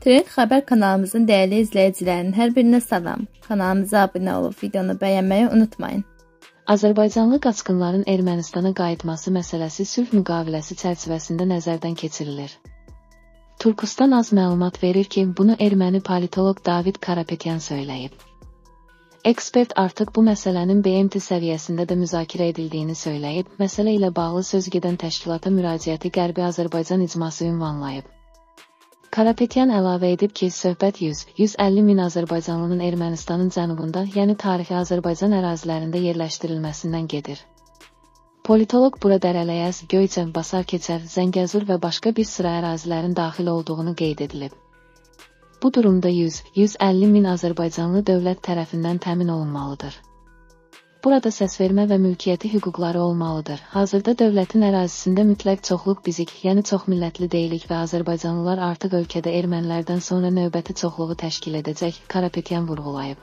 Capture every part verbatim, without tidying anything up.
Trend Xəbər kanalımızın dəyərli izləyicilərinin hər birinə salam. Kanalımıza abunə olub videonu bəyənməyi unutmayın. Azərbaycanlı qaçqınların Ermənistana qayıtması məsələsi sülh müqaviləsi çərçivəsində nəzərdən keçirilir. Turkustan az məlumat verir ki, bunu erməni politoloq David Karapetyan söyləyib. Ekspert artıq bu məsələnin B M T səviyyəsində də müzakirə edildiyini söyləyib, məsələ ilə bağlı söz gedən təşkilata müraciəti Qərbi Azərbaycan icması ünvanlayıb. Karapetyan əlavə edib ki, söhbət yüz yüz əlli min Azərbaycanlının Ermənistanın cənubunda, yəni tarixi Azərbaycan ərazilərində yerləşdirilməsindən gedir. Politoloq bura Dərələyəz, Göyçə, Basarkeçər, Zəngəzur və başqa bir sıra ərazilərin daxil olduğunu qeyd edilib. Bu durumda yüz yüz əlli min Azərbaycanlı dövlət tərəfindən təmin olunmalıdır. Burada səsvermə və mülkiyyəti hüquqları olmalıdır. Hazırda dövlətin ərazisində mütləq çoxluq bizik, yəni çoxmillətli deyilik və Azərbaycanlılar artıq ölkədə ermənilərdən sonra növbəti çoxluğu təşkil edəcək, Karapetyan vurğulayıb.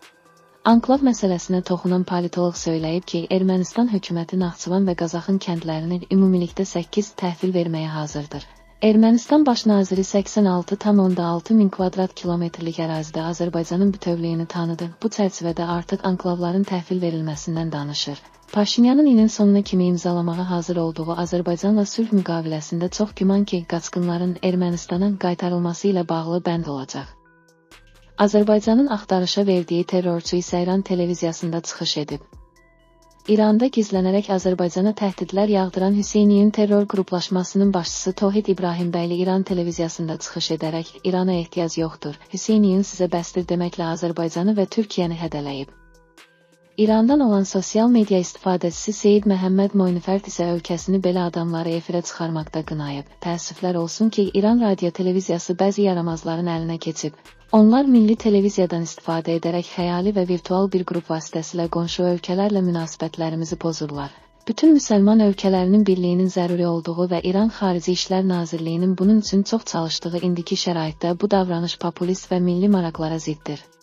Anklav məsələsinə toxunan politoloq söyləyib ki, Ermənistan hökuməti Naxçıvan və Qazaxın kəndlərini ümumilikdə səkkiz təhvil verməyə hazırdır. Ermənistan baş naziri səksən altı tam onda altı min kvadrat kilometrlik ərazidə Azərbaycanın bütövlüyünü tanıdı. Bu çərçivədə artıq anklavların təhvil verilməsindən danışır. Paşinyanın ilin sonuna kimi imzalamağa hazır olduğu Azərbaycanla sülh müqaviləsində çox güman ki, qaçqınların Ermənistana qaytarılması ilə bağlı bənd olacaq. Azərbaycanın axtarışa verdiyi terrorçu isə İran televiziyasında çıxış edib. İranda gizlənərək Azərbaycana təhdidlər yağdıran Hüseyniyin terror qruplaşmasının başçısı Tohid İbrahimbəyli İran televiziyasında çıxış edərək, İrana ehtiyac yoxdur, Hüseyniyin sizə bəsdir deməklə Azərbaycanı və Türkiyəni hədələyib. İrandan olan sosial media istifadəçisi Seyid Məhəmməd Moynifərt isə ölkəsini belə adamları efirə çıxarmaqda qınayıb. Təəssüflər olsun ki, İran radio-televiziyası bəzi yaramazların əlinə keçib. Onlar milli televiziyadan istifadə edərək xəyali və virtual bir qrup vasitəsilə qonşu ölkələrlə münasibətlərimizi pozurlar. Bütün müsəlman ölkələrinin birliyinin zəruri olduğu və İran Xarici İşlər Nazirliyinin bunun üçün çox çalışdığı indiki şəraitdə bu davranış populist və milli maraqlara ziddir.